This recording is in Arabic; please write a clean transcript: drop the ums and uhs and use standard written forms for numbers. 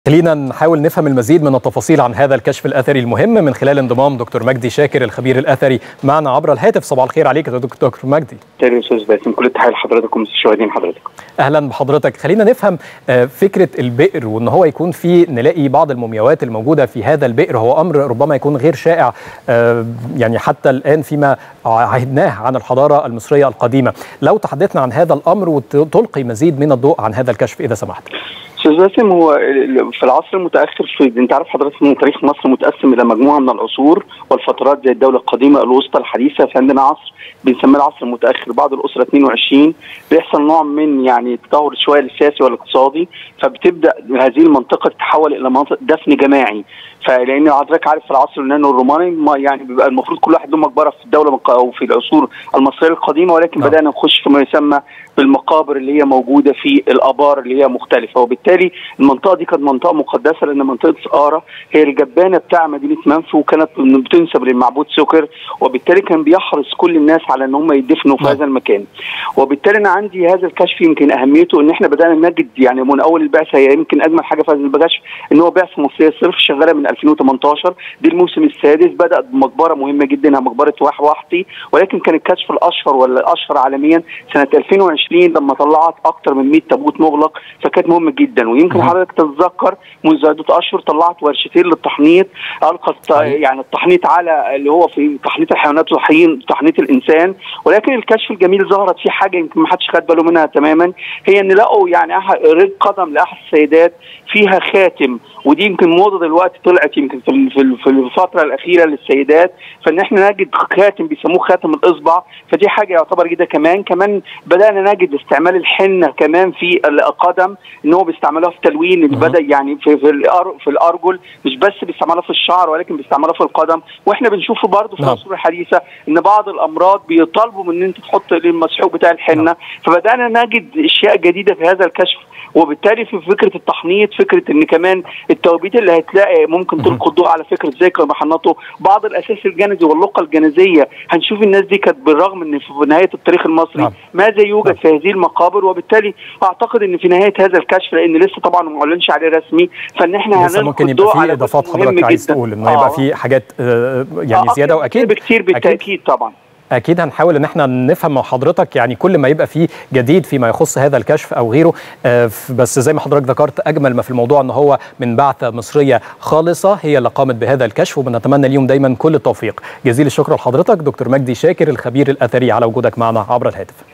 خلينا نحاول نفهم المزيد من التفاصيل عن هذا الكشف الأثري المهم من خلال انضمام دكتور مجدي شاكر الخبير الأثري معنا عبر الهاتف. صباح الخير عليك يا دكتور مجدي. تاني استاذ باسم، كل التحيه لحضرتك ومشاهدين حضرتك. اهلا بحضرتك. خلينا نفهم فكره البئر، وان هو يكون في نلاقي بعض المومياوات الموجوده في هذا البئر، هو امر ربما يكون غير شائع يعني حتى الان فيما عهدناه عن الحضاره المصريه القديمه. لو تحدثنا عن هذا الامر وتلقي مزيد من الضوء عن هذا الكشف اذا سمحت. استاذ باسم، هو في العصر المتاخر انت عارف حضرتك ان تاريخ مصر متقسم الى مجموعه من العصور والفترات زي الدوله القديمه، الوسطى، الحديثه. في عندنا عصر بنسميه العصر المتاخر بعد الاسره 22 بيحصل نوع من يعني تدهور شويه السياسي والاقتصادي، فبتبدا هذه المنطقه تتحول الى منطقه دفن جماعي. فلان حضرتك عارف في العصر اليوناني والروماني يعني بيبقى المفروض كل واحد له مقبره في الدوله او في العصور المصريه القديمه، ولكن بدانا نخش فيما يسمى بالمقابر اللي هي موجوده في الابار اللي هي مختلفه. وبالتالي المنطقه دي كانت منطقه مقدسه، لان منطقه سقاره هي الجبانه بتاع مدينه منفي، وكانت بتنسب للمعبود سكر، وبالتالي كان بيحرص كل الناس على ان هم يدفنوا في هذا المكان. وبالتالي انا عندي هذا الكشف يمكن اهميته ان احنا بدانا نجد يعني من اول البعثه، هي يمكن اجمل حاجه في هذا الكشف ان هو بعثه مصريه صرف شغاله من 2018، دي الموسم السادس. بدات بمقبره مهمه جدا، مقبره وحطي، ولكن كان الكشف الاشهر والاشهر عالميا سنه 2020 لما طلعت اكثر من 100 تابوت مغلق، فكانت مهمه جدا. ويمكن حضرتك تتذكر منذ عده اشهر طلعت ورشتين للتحنيط، القت يعني التحنيط على اللي هو في تحنيط الحيوانات وتحنيط الانسان. ولكن الكشف الجميل ظهرت فيه حاجه يمكن ما حدش خد باله منها تماما، هي ان لقوا يعني رجل قدم لاحد السيدات فيها خاتم، ودي يمكن موضه دلوقتي طلعت يمكن في الفتره الاخيره للسيدات، فان احنا نجد خاتم بيسموه خاتم الاصبع، فدي حاجه يعتبر جديده. كمان بدانا نجد استعمال الحنه كمان في القدم، ان هو بيستعملوها في تلوين اللي بدا يعني في الارجل، مش بس بيستعملوها في الشعر ولكن بيستعملوها في القدم. واحنا بنشوف برضه في العصور الحديثه ان بعض الامراض بيطالبوا من ان انت تحط المسحوق بتاع الحنه، فبدانا نجد اشياء جديده في هذا الكشف. وبالتالي في فكره التحنيط، فكره ان كمان التوابيت اللي هتلاقي ممكن تلقي الضوء على فكره ازاي كانوا بيحنطوا بعض الاساس الجندي واللقه الجنازيه. هنشوف الناس دي كانت بالرغم ان في نهايه التاريخ المصري ماذا يوجد في هذه المقابر. وبالتالي اعتقد ان في نهايه هذا الكشف، لان لسه طبعا ما اعلنش عليه رسمي، فان احنا ممكن يبقى في اضافات حضرتك عايز تقول انه يبقى في حاجات يعني زياده، واكيد بكتير بالتاكيد طبعا. أكيد هنحاول إن احنا نفهم مع حضرتك يعني كل ما يبقى فيه جديد فيما يخص هذا الكشف أو غيره. بس زي ما حضرتك ذكرت أجمل ما في الموضوع إن هو من بعثة مصرية خالصة هي اللي قامت بهذا الكشف، وبنتمنى اليوم دايما كل التوفيق. جزيل الشكر لحضرتك دكتور مجدي شاكر الخبير الأثري على وجودك معنا عبر الهاتف.